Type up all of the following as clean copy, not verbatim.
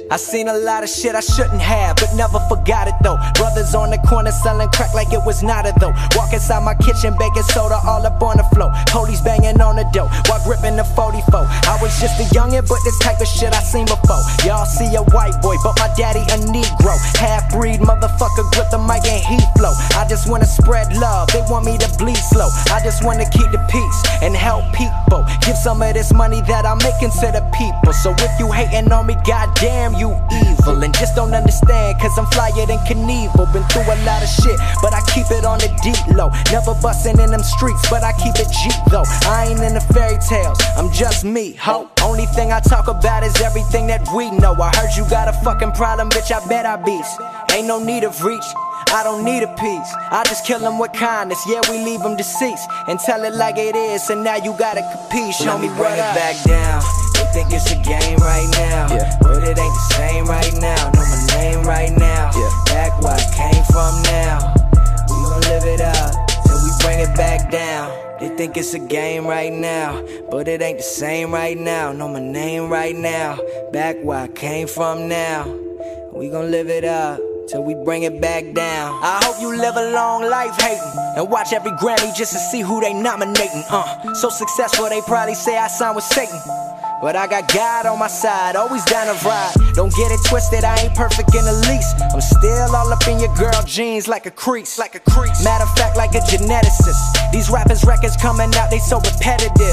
I seen a lot of shit I shouldn't have, but never forgot it though. Brothers on the corner selling crack like it was nada though. Walk inside my kitchen, baking soda all up on the floor. Police banging on the door while gripping the 44. I was just a youngin', but this type of shit I seen before. Y'all see a white boy, but my daddy a Negro. Half-breed motherfucker, grip the mic and heat flow. I just wanna spread love, they want me to bleed slow. I just wanna keep the peace and help people. Give some of this money that I'm making to the people. So if you hating on me, goddamn, you evil. And just don't understand, cause I'm flyer than Knievel. Been through a lot of shit, but I keep it on the deep low. Never bustin' in them streets, but I keep it G though. I ain't in the fairy tales, I'm just me, ho. Only thing I talk about is everything that we know. I heard you got a fucking problem, bitch, I bet I beast. Ain't no need of reach, I don't need a piece. I just kill them with kindness, yeah, we leave them deceased. And tell it like it is, and now you gotta compete. Show me what up. Back down. They think it's a game right now, but it ain't the same right now. Know my name right now, back where I came from now. We gon' live it up till we bring it back down. They think it's a game right now, but it ain't the same right now. Know my name right now, back where I came from now. We gon' live it up till we bring it back down. I hope you live a long life hating and watch every Grammy just to see who they nominating. So successful they probably say I signed with Satan, but I got God on my side, always down to ride. Don't get it twisted, I ain't perfect in the least. I'm still all up in your girl jeans like a crease. Matter of fact, like a geneticist. These rappers' records coming out, they so repetitive.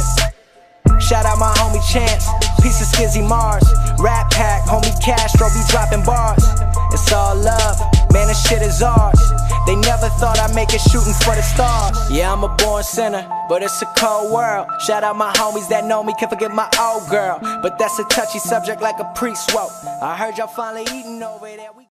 Shout out my homie Chance, piece of Skizzy Mars. Rap Pack, homie Castro be dropping bars. It's all love, man, this shit is ours. They never thought I'd make it shooting for the stars. Yeah, I'm a born sinner, but it's a cold world. Shout out my homies that know me, can't forget my old girl. But that's a touchy subject like a priest, whoa. I heard y'all finally eating over there.